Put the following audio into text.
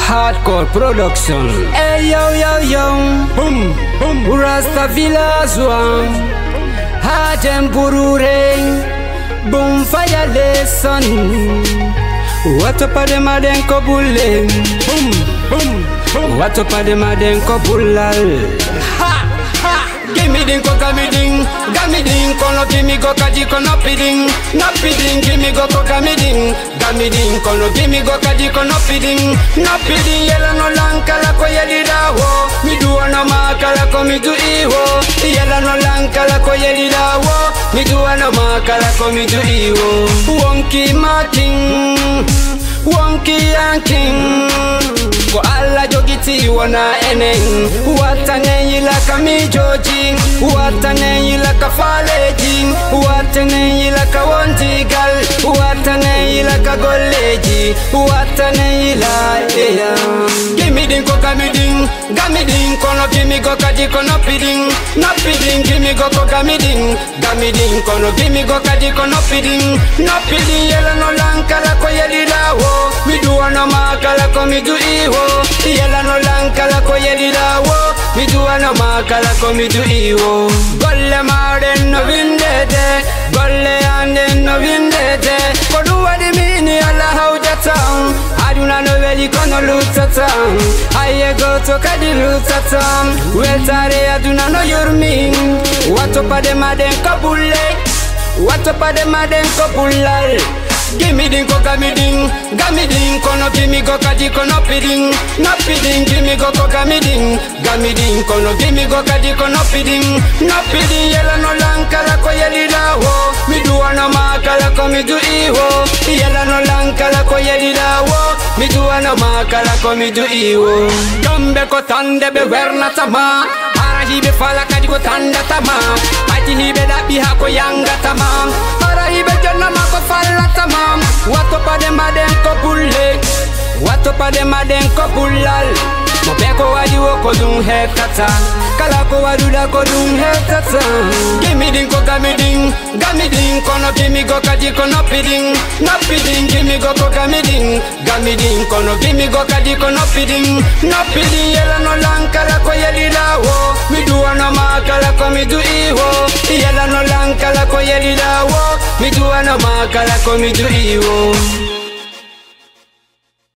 Hardcore production. Hey yo yo yo, boom boom. Rasta Village one. Hajem Burure, boom fire lesson. What up de maden ko bulle, boom boom boom. What up de maden ko bullal. Ha ha. Gimme ding ko gamiding, gamiding kono gimme go kaji kono piding, no piding gimme go ko gamiding, gamiding kono gimme go kaji kono piding, no piding yela no lankala ko yeli dawo, mi duwana makala ko mi du iwo, yela no lankala ko yeli dawo, mi duwana makala ko mi du iwo. Wonky marking, wonky yanking. Ko alla jogiti wana eneng, watane la kami joji, watane la kafaleji, watane la kawontigal, watane la kagoleji, watane la eya. Gimme ding ko gamiding, gamiding kono gimme go kaji kono piding, no piding gimme go ko gamiding, gamiding kono gimme go kaji kono piding, no piding yela no lankala ko yeli lawo, mi duwana makala ko mi du iwo. Yela no lankala ko yeli dawo, mi duwana makala ko mi du iwo. Golle maden no vindete, golle anden no vindete. Ko duwa di mini ala haujata, aduna no veli kono lutata. Aye go to kadi lutata, wetare aduna no yurmi. Watopa de maden ko bulle, watopa de maden ko bullal. Gimme ding ko gamiding, gamiding kono gimme go kaji kono piding, no piding gimme go ko gamiding, gamiding kono gimme go kaji kono piding, no piding yela no lankala ko yeli dawo, mi duwana makala ko mi du iwo, yela no lankala ko yeli dawo, mi duwana makala ko mi du iwo. Gambe ko tande be werna tama, hibe fala kadi ko tanda tama, ati hibe dabi ha ko yanga tama, para hibe jonna ma ko falla tama. Wato pa de maden ko bulle, wato pa de maden ko bullal. Mo be ko wadi wo ko dun hetata, kala ko waduda ko dun hetata. Gimme ding ko gamiding, gamiding kono gimme go kaji kono piding, no piding gimme go ko gamiding, gamiding kono gimme go kaji kono piding, no piding yela no lankala ko yeli dawo, mi duwana makala ko mi du iwo, yela no lankala ko yeli dawo, mi duwana makala ko mi du iwo.